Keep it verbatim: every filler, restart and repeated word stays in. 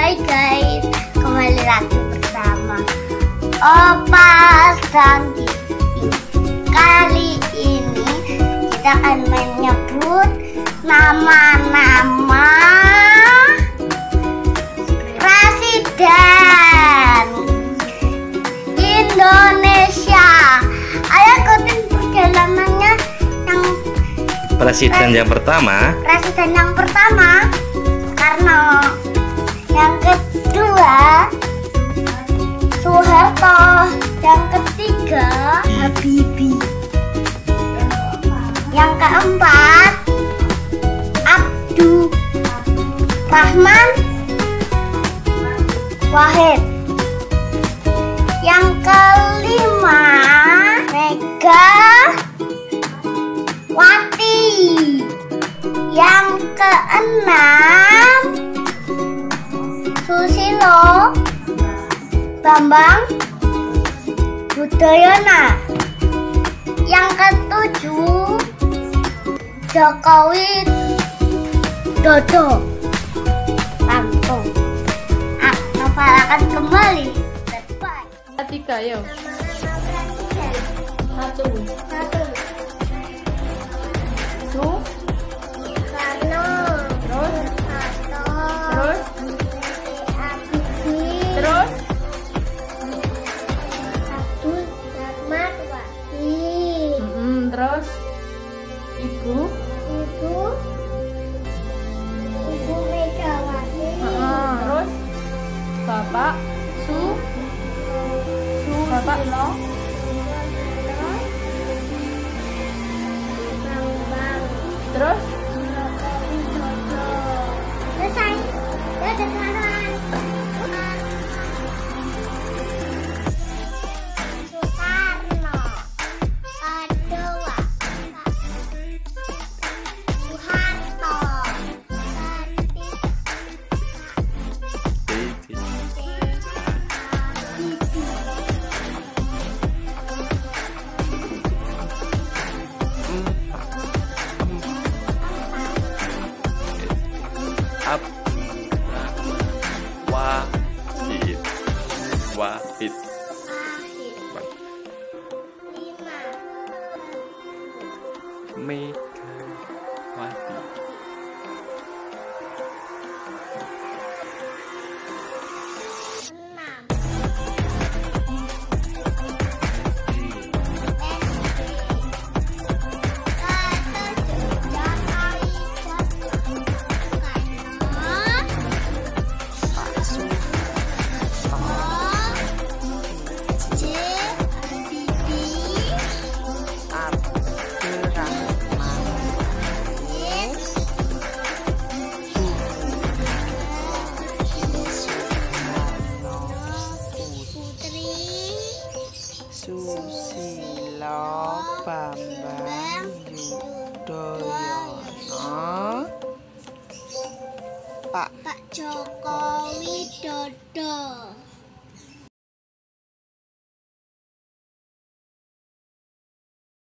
Hai guys, kembali lagi bersama Opa dan Tivi. Kali ini kita akan menyebut nama-nama presiden Indonesia. Ayo ikutin perjalanannya. Yang Presiden yang pertama Presiden yang pertama Soekarno. Yang kedua Soeharto. Yang ketiga Habibie. Yang keempat Abdul Rahman Wahid. Yang kelima Mega Wati. Yang keenam Susilo Bambang Yudhoyono. Yang ketujuh Jokowi Dodo. Langsung Novel akan kembali. Bye. Tiga, yuk. Satu. Satu Su. Soekarno. Terus. Soeharto. Terus. Habibie. Terus. Abdul Rahman Wahid. Mm-mm, terus. Ibu. Ibu Ibu Megawati. Ah, terus. Bapak. Su. Su. Bapak. Lo. Bambang. Terus. Selesai. Dadah teman-teman. Soekarno. Kedua Soeharto. Ab Wahid Wahid Lima Megawati enam Susilo Bambang Yudhoyono. Pak Pak Jokowi Dodo.